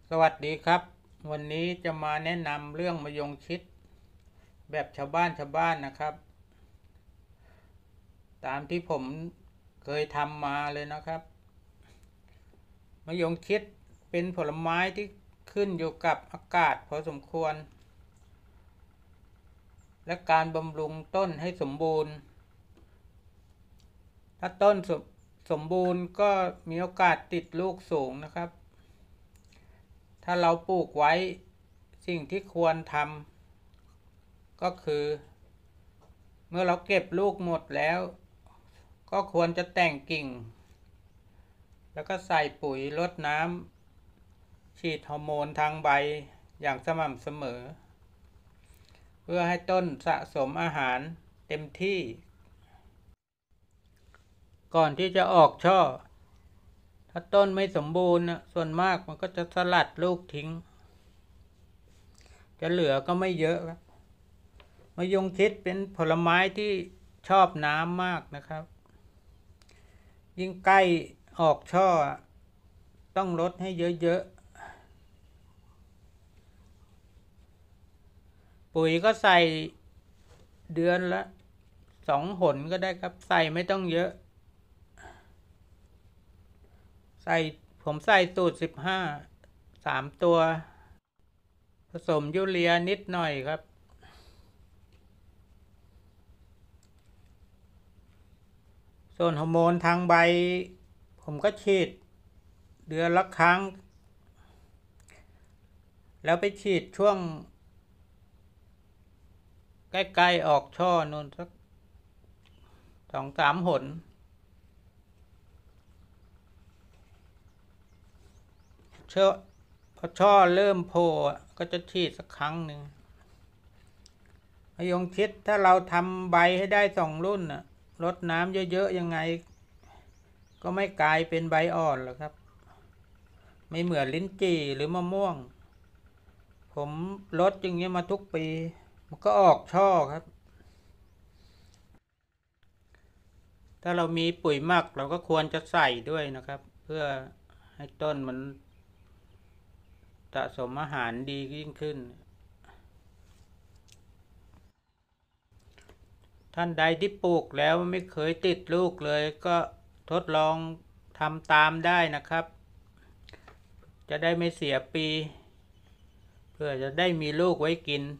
สวัสดีครับวันนี้จะมาแนะนำเรื่องมะยงชิดแบบชาวบ้านนะครับตามที่ผมเคยทำมาเลยนะครับมะยงชิดเป็นผลไม้ที่ขึ้นอยู่กับอากาศพอสมควรและการบำรุงต้นให้สมบูรณ์ถ้าต้นสมบูรณ์ก็มีโอกาสติดลูกสูงนะครับถ้าเราปลูกไว้สิ่งที่ควรทำก็คือเมื่อเราเก็บลูกหมดแล้วก็ควรจะแต่งกิ่งแล้วก็ใส่ปุ๋ยรดน้ำฉีดฮอร์โมนทางใบอย่างสม่ำเสมอเพื่อให้ต้นสะสมอาหารเต็มที่ก่อนที่จะออกช่อถ้าต้นไม่สมบูรณ์ส่วนมากมันก็จะสลัดลูกทิ้งจะเหลือก็ไม่เยอะครับมะยงชิดเป็นผลไม้ที่ชอบน้ำมากนะครับยิ่งใกล้ออกช่อต้องรดให้เยอะๆปุ๋ยก็ใส่เดือนละ2 หนก็ได้ครับใส่ไม่ต้องเยอะผมใส่สูตร15 3 ตัวผสมยูเรียนิดหน่อยครับส่วนฮอร์โมนทางใบผมก็ฉีดเดือนละครั้งแล้วไปฉีดช่วงใกล้ๆออกช่อนู่นสัก2-3 หนพอช่อเริ่มโผล่ก็จะฉีดสักครั้งหนึ่งมะยงชิดถ้าเราทำใบให้ได้2 รุ่นรดน้ำเยอะๆยังไงก็ไม่กลายเป็นใบอ่อนหรอกครับไม่เหมือนลิ้นจี่หรือมะม่วงผมรดอย่างเงี้ยมาทุกปีมันก็ออกช่อครับถ้าเรามีปุ๋ยหมักเราก็ควรจะใส่ด้วยนะครับเพื่อให้ต้นมันสะสมอาหารดียิ่งขึ้นท่านใดที่ปลูกแล้วไม่เคยติดลูกเลยก็ทดลองทำตามได้นะครับจะได้ไม่เสียปีเพื่อจะได้มีลูกไว้กิน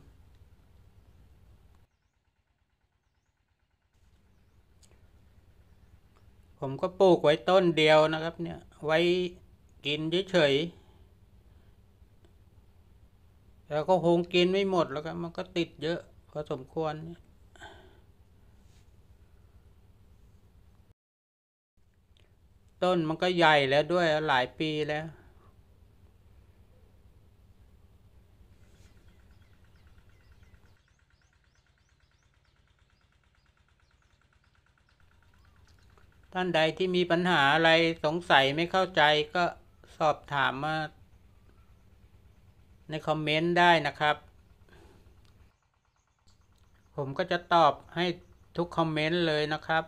ผมก็ปลูกไว้ต้นเดียวนะครับเนี่ยไว้กินเฉยๆแล้วก็คงกินไม่หมดแล้วครับมันก็ติดเยอะพอสมควรต้นมันก็ใหญ่แล้วด้วยหลายปีแล้วท่านใดที่มีปัญหาอะไรสงสัยไม่เข้าใจก็สอบถามมาในคอมเมนต์ได้นะครับผมก็จะตอบให้ทุกคอมเมนต์เลยนะครับ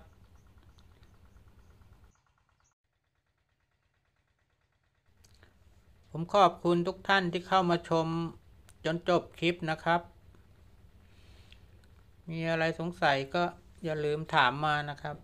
ผมขอบคุณทุกท่านที่เข้ามาชมจนจบคลิปนะครับมีอะไรสงสัยก็อย่าลืมถามมานะครับ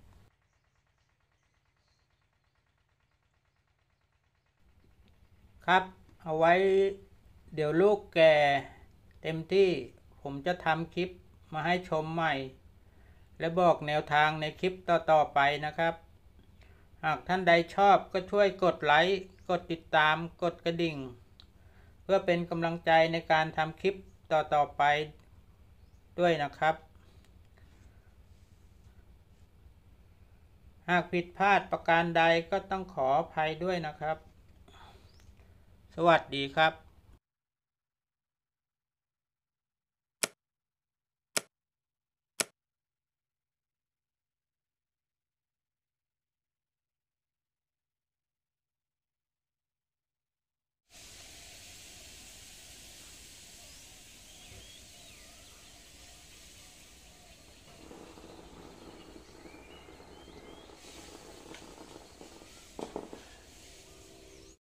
ครับเอาไว้เดี๋ยวลูกแก่เต็มที่ผมจะทำคลิปมาให้ชมใหม่และบอกแนวทางในคลิปต่อๆไปนะครับหากท่านใดชอบก็ช่วยกดไลค์กดติดตามกดกระดิ่งเพื่อเป็นกำลังใจในการทำคลิปต่อๆไปด้วยนะครับหากผิดพลาดประการใดก็ต้องขออภัยด้วยนะครับสวัสดีครับ